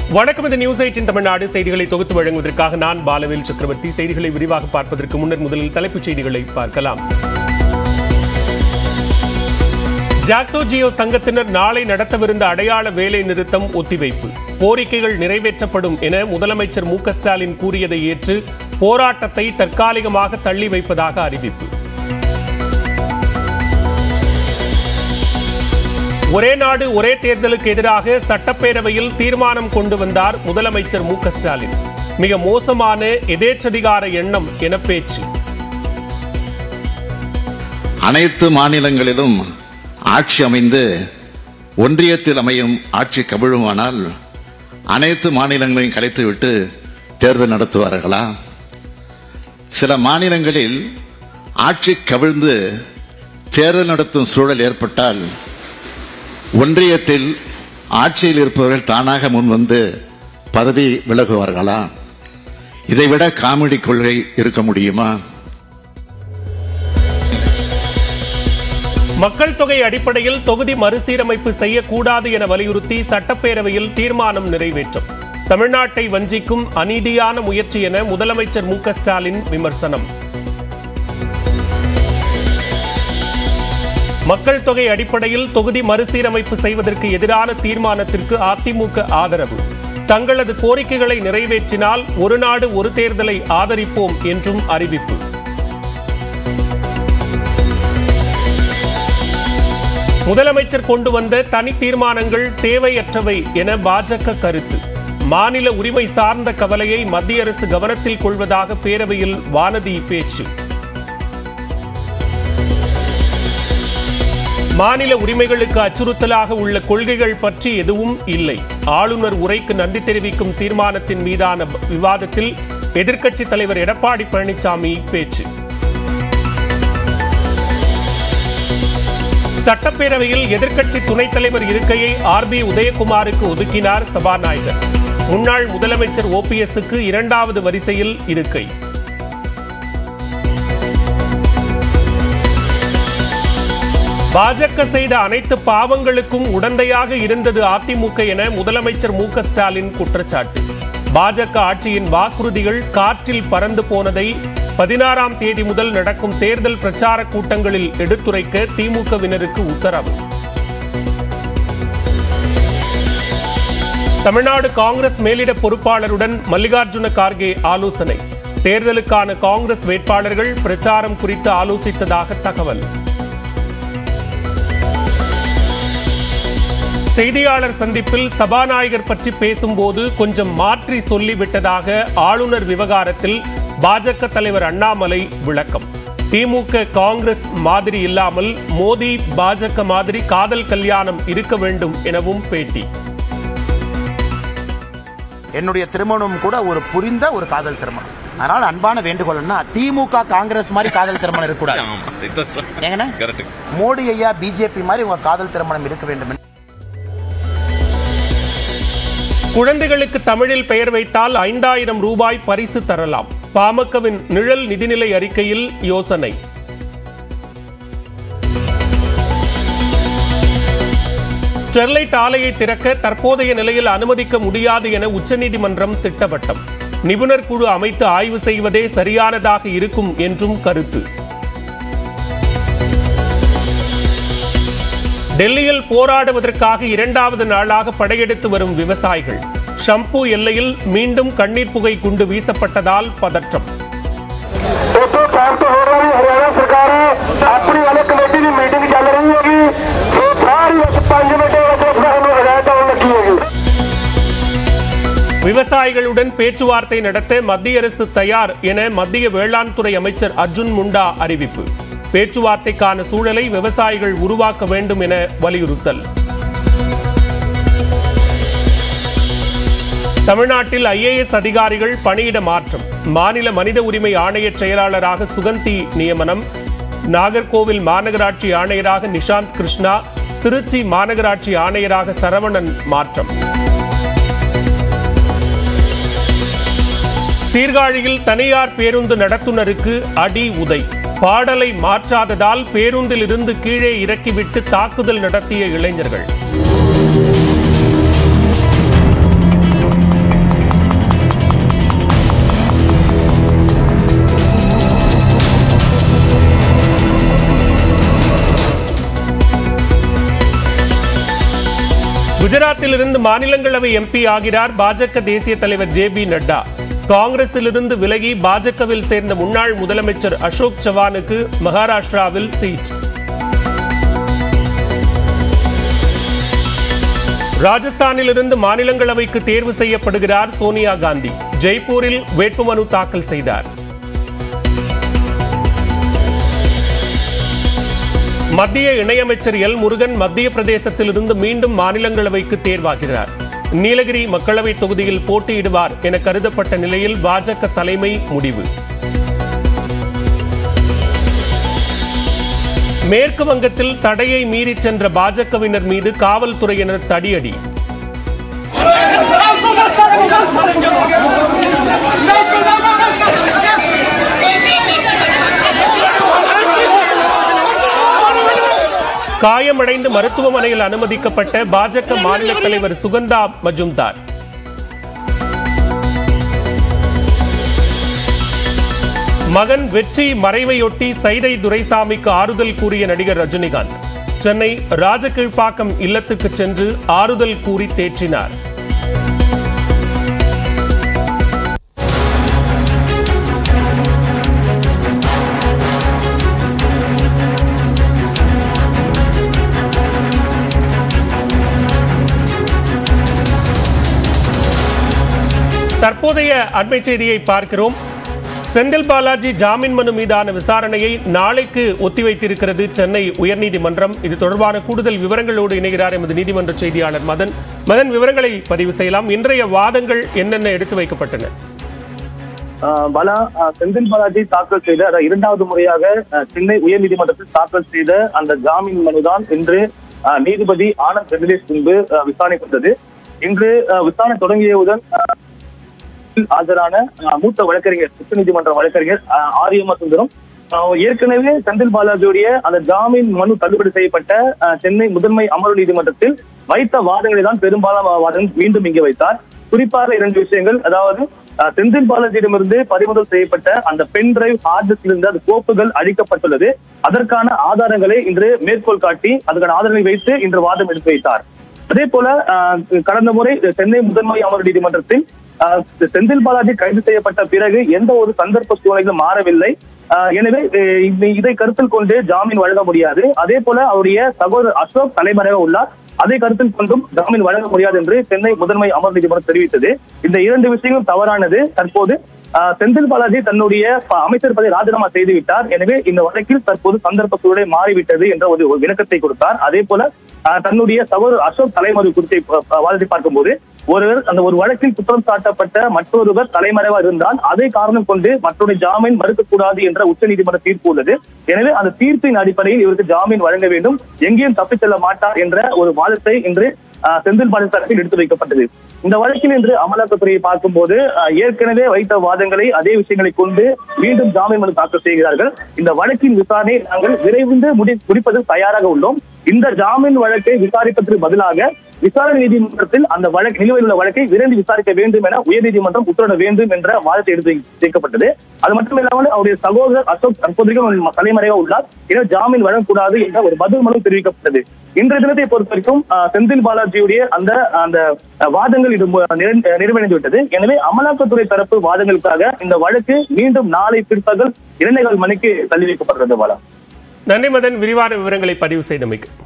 வணக்கம். இந்த நியூஸ் 18 தமிழ்நாடு செய்திகளை தொகுத்து வழங்குவதற்காக நான் பாலவேல் சக்கரவர்த்தி. செய்திகளை விரிவாக பார்ப்பதற்கு முன்னர் முதலில் தலைப்புச் செய்திகளை பார்க்கலாம். ஜாக்டோ ஜியோ சங்கத்தினர் நாளை நடத்தவிருந்த அடையாள வேலை நிறுத்தம் ஒத்திவைப்பு. கோரிக்கைகள் நிறைவேற்றப்படும் என முதலமைச்சர் மு க ஸ்டாலின் கூறியதை ஏற்று போராட்டத்தை தற்காலிகமாக தள்ளி வைப்பதாக அறிவிப்பு. ஒரே நாடு ஒரே தேர்தலுக்கு எதிராக சட்டப்பேரவையில் தீர்மானம் கொண்டு வந்தார் முதலமைச்சர் மு க ஸ்டாலின். மிக மோசமான எதேச்சதிகார எண்ணம் என பேச்சு. அனைத்து மாநிலங்களிலும் ஆட்சி அமைந்து ஒன்றியத்தில் அமையும் ஆட்சி கவிழுமானால் அனைத்து மாநிலங்களையும் கலைத்துவிட்டு தேர்தல் நடத்துவார்களா? சில மாநிலங்களில் ஆட்சி கவிழ்ந்து தேர்தல் நடத்தும் சூழல் ஏற்பட்டால் ஒன்றியத்தில் ஆட்சியில் இருப்பவர்கள் தானாக முன்வந்து பதவி விலகுவார்களா? இதைவிட காமெடி கொள்கை இருக்க முடியுமா? மக்கள் தொகை அடிப்படையில் தொகுதி மறுசீரமைப்பு செய்யக்கூடாது என வலியுறுத்தி சட்டப்பேரவையில் தீர்மானம் நிறைவேற்றும். தமிழ்நாட்டை வஞ்சிக்கும் அநீதியான முயற்சி என முதலமைச்சர் மு க ஸ்டாலின் விமர்சனம். மக்கள் தொகை அடிப்படையில் தொகுதி மறுசீரமைப்பு செய்வதற்கு எதிரான தீர்மானத்திற்கு அதிமுக ஆதரவு. தங்களது கோரிக்கைகளை நிறைவேற்றினால் ஒரு நாடு ஒரு தேர்தலை ஆதரிப்போம் என்றும் அறிவிப்பு. முதலமைச்சர் கொண்டு வந்த தனி தீர்மானங்கள் தேவையற்றவை என பாஜக கருத்து. மாநில உரிமை சார்ந்த கவலையை மத்திய அரசு கவனத்தில் கொள்வதாக பேரவையில் வானதி பேச்சு. மாநில உரிமைகளுக்கு அச்சுறுத்தலாக உள்ள கொள்கைகள் பற்றி எதுவும் இல்லை. ஆளுநர் உரைக்கு நன்றி தெரிவிக்கும் தீர்மானத்தின் மீதான விவாதத்தில் எதிர்க்கட்சித் தலைவர் எடப்பாடி பழனிசாமி பேச்சு. சட்டப்பேரவையில் எதிர்க்கட்சி துணைத் தலைவர் இருக்கையை ஆர்.பி. உதயகுமாருக்கு ஒதுக்கினார் சபாநாயகர். முன்னாள் முதலமைச்சர் ஓபிஎஸ்க்கு இரண்டாவது வரிசையில் இருக்கை. பாஜக செய்த அனைத்து பாவங்களுக்கும் உடந்தையாக இருந்தது அதிமுக என முதலமைச்சர் மு க ஸ்டாலின் குற்றச்சாட்டு. பாஜக ஆட்சியின் வாக்குறுதிகள் காற்றில் பறந்து போனதை 16ஆம் தேதி முதல் நடக்கும் தேர்தல் பிரச்சார கூட்டங்களில் எடுத்துரைக்க திமுகவினருக்கு உத்தரவு. தமிழ்நாடு காங்கிரஸ் மேலிட பொறுப்பாளருடன் மல்லிகார்ஜுன கார்கே ஆலோசனை. தேர்தலுக்கான காங்கிரஸ் வேட்பாளர்கள் பிரச்சாரம் குறித்து ஆலோசித்ததாக தகவல். செய்தியாளர் சந்திப்பில் சபாநாயகர் பற்றி பேசும்போது கொஞ்சம் மாற்றி சொல்லிவிட்டதாக ஆளுநர் விவகாரத்தில் பாஜக தலைவர் அண்ணாமலை விளக்கம். திமுக காங்கிரஸ் மாதிரி இல்லாமல் மோடி பாஜக மாதிரி காதல் கல்யாணம் இருக்க வேண்டும் எனவும் பேட்டி. என்னுடைய திருமணம் கூட ஒரு புரிந்த ஒரு காதல் திருமணம். அதனால அன்பான வேண்டுகோள்னா திமுக காங்கிரஸ் மாதிரி காதல் திருமணம் இருக்கக்கூடாது. மோடி ஐயா பிஜேபி மாதிரி உங்க காதல் திருமணம் இருக்க வேண்டும். குழந்தைகளுக்கு தமிழில் பெயர் வைத்தால் 5000 ரூபாய் பரிசு தரலாம். பாமகவின் நிழல் நிதிநிலை அறிக்கையில் யோசனை. ஸ்டெர்லைட் ஆலையை திறக்க தற்போதைய நிலையில் அனுமதிக்க முடியாது என உச்சநீதிமன்றம் திட்டவட்டம். நிபுணர் குழு அமைத்து ஆய்வு செய்வதே சரியானதாக இருக்கும் என்றும் கருத்து. டெல்லியில் போராடுவதற்காக 2வது நாளாக படையெடுத்து வரும் விவசாயிகள். ஷம்பு எல்லையில் மீண்டும் கண்ணீர் புகை குண்டு வீசப்பட்டதால் பதற்றம். விவசாயிகளுடன் பேச்சுவார்த்தை நடத்த மத்திய அரசு தயார் என மத்திய வேளாண் துறை அமைச்சர் அர்ஜுன் முண்டா அறிவிப்பு. பேச்சுவார்த்தைக்கான சூழலை விவசாயிகள் உருவாக்க வேண்டும் என வலியுறுத்தல். தமிழ்நாட்டில் IAS அதிகாரிகள் பணியிட மாற்றம். மாநில மனித உரிமை ஆணைய செயலாளராக சுகந்தி நியமனம். நாகர்கோவில் மாநகராட்சி ஆணையராக நிஷாந்த் கிருஷ்ணா, திருச்சி மாநகராட்சி ஆணையராக சரவணன் மாற்றம். சீர்காழியில் தனியார் பேருந்து நடத்துனருக்கு அடி உதை. பாடலை மாற்றாததால் பேருந்தில் இருந்து கீழே இறக்கிவிட்டு தாக்குதல் நடத்திய இளைஞர்கள். குஜராத்திலிருந்து மாநிலங்களவை எம்பி ஆகிறார் பாஜக தேசிய தலைவர் ஜே.பி. நட்டா. காங்கிரசிலிருந்து விலகி பாஜகவில் சேர்ந்த முன்னாள் முதலமைச்சர் அசோக் சவானுக்கு மகாராஷ்டிராவில் சீட். ராஜஸ்தானிலிருந்து மாநிலங்களவைக்கு தேர்வு செய்யப்படுகிறார் சோனியா காந்தி. ஜெய்ப்பூரில் வேட்புமனு தாக்கல் செய்தார். மத்திய இணையமைச்சர் எல். முருகன் மத்திய பிரதேசத்திலிருந்து மீண்டும் மாநிலங்களவைக்கு தேர்வாகிறார். நீலகிரி மக்களவை தொகுதியில் போட்டியிடுவார் என கருதப்பட்ட நிலையில் பாஜக தலைமை முடிவு. மேற்கு வங்கத்தில் தடையை மீறி சென்ற பாஜகவினர் மீது காவல்துறையினர் தடியடி. காயமடைந்து மருத்துவமனையில் அனுமதிக்கப்பட்ட பாஜக மாநில தலைவர் சுகந்தா மஜும்தார். மகன் வெற்றி மறைவையொட்டி சைதை துரைசாமிக்கு ஆறுதல் கூறிய நடிகர் ரஜினிகாந்த் சென்னை ராஜகீழ்ப்பாக்கம் இல்லத்துக்கு சென்று ஆறுதல் கூறி தேற்றினார். தற்போதைய அண்மை செய்தியை பார்க்கிறோம். செந்தில் பாலாஜி ஜாமீன் மனு மீதான விசாரணையை நாளைக்கு ஒத்திவைத்திருக்கிறது சென்னை உயர்நீதிமன்றம். இது தொடர்பான கூடுதல் விவரங்களோடு இணைகிறார் எமது நீதிமன்ற செய்தியாளர் மதன். மதன், விவரங்களை பதிவு செய்யலாம். இன்றைய வாதங்கள் என்னென்ன எடுத்து வைக்கப்பட்டன? பாலா, செந்தில் பாலாஜி தாக்கல் செய்த இரண்டாவது முறையாக சென்னை உயர்நீதிமன்றத்தில் தாக்கல் செய்த அந்த ஜாமீன் மனுதான் இன்று நீதிபதி ஆனந்த் வெங்கடேஷ் முன்பு விசாரணைப்பட்டது. இன்று விசாரணை தொடங்கியவுடன் ஆஜரான மூத்த வழக்கறிஞர் உச்சநீதிமன்ற வழக்கறிஞர் ஆரியமா சுந்தரம் ஏற்கனவே செந்தில் பாலாஜியுடைய அந்த ஜாமீன் மனு தள்ளுபடி செய்யப்பட்ட சென்னை முதன்மை அமர்வு நீதிமன்றத்தில் வைத்த வாதங்களை தான் பெரும்பாலான வாதங்கள் மீண்டும் இங்கே வைத்தார். குறிப்பாக 2 விஷயங்கள். அதாவது செந்தில் பாலாஜியிடமிருந்து பறிமுதல் செய்யப்பட்ட அந்த பென் டிரைவ் ஹார்ட் டிஸ்கில் இருந்து அந்த கோப்புகள் அழிக்கப்பட்டுள்ளது. அதற்கான ஆதாரங்களை இன்று மேற்கோள் காட்டி அதுக்கான ஆதாரங்களை வைத்து இன்று வாதம் எடுத்து வைத்தார். அதே போல கடந்த முறை சென்னை முதன்மை அமர்வு நீதிமன்றத்தில் செந்தில் பாலாஜி கைது செய்யப்பட்ட பிறகு எந்த ஒரு சந்தர்ப்ப சூழ்நிலைகளும் மாறவில்லை. எனவே இதை கருத்தில் கொண்டு ஜாமீன் வழங்க முடியாது. அதே போல அவருடைய சகோதரர் அசோக் தலைமறைவாக உள்ளார். அதை கருத்தில் கொண்டும் ஜாமீன் வழங்க முடியாது என்று சென்னை முதன்மை அமர்வு நீதிமன்றம் தெரிவித்தது. இந்த 2 விஷயங்களும் தவறானது. தற்போது செந்தில் பாலாஜி தன்னுடைய அமைச்சர் பதவியை ராஜினாமா செய்துவிட்டார். எனவே இந்த வழக்கில் தற்போது சந்தர்ப்ப சூழலை மாறிவிட்டது என்ற ஒரு விளக்கத்தை கொடுத்தார். அதே போல தன்னுடைய சகோதரர் அசோக் தலைமறைவு குறித்த வாதத்தை பார்க்கும்போது அந்த ஒரு வழக்கில் குற்றம் சாட்டப்பட்ட மற்றொருவர் தலைமறைவாக இருந்தால் அதை காரணம் கொண்டு மற்றொரு ஜாமீன் மறுக்கக்கூடாது என்ற உச்சநீதிமன்ற தீர்ப்பு உள்ளது. எனவே அந்த தீர்ப்பின் அடிப்படையில் இவருக்கு ஜாமீன் வழங்க வேண்டும், எங்கேயும் தப்பிச் செல்ல மாட்டார் என்ற ஒரு வாதத்தை இன்று செந்தில் பாலாஜி தரப்பில் எடுத்து வைக்கப்பட்டது. இந்த வழக்கில் இன்று அமலாக்கத்துறையை பார்க்கும்போது ஏற்கனவே வைத்த வாதங்களை அதே விஷயங்களை கொண்டு மீண்டும் ஜாமீன் மனு தாக்கல் செய்கிறார்கள். இந்த வழக்கின் விசாரணை நாங்கள் விரைந்து முடிப்பதில் தயாராக உள்ளோம். இந்த ஜாமீன் வழக்கை விசாரிப்பதற்கு பதிலாக விசாரணை நீதிமன்றத்தில் அந்த வழக்கு நிலுவையில் உள்ள வழக்கை விரைந்து விசாரிக்க வேண்டும் என உயர்நீதிமன்றம் உத்தரவிட வேண்டும் என்ற வாதத்தை எடுத்து வைக்கப்பட்டது. அது மட்டுமில்லாமல் அவருடைய சகோதரர் அசோக் தற்போதைக்கு தலைமறைவாக உள்ளார். எனவே ஜாமீன் வழங்கக்கூடாது என்ற ஒரு பதில் மனு தெரிவிக்கப்பட்டது. இன்றைய தினத்தை பொறுத்த வரைக்கும் செந்தில் பாலாஜியுடைய அந்த வாதங்கள் இது நிறைவடைந்து விட்டது. எனவே அமலாக்கத்துறை தரப்பு வாதங்களுக்காக இந்த வழக்கு மீண்டும் நாளை பிற்பகல் 2:15 மணிக்கு தள்ளி வைக்கப்படுகிறது. பாலா, நன்றி மதன், விரிவான விவரங்களை பதிவு செய்தமைக்கு.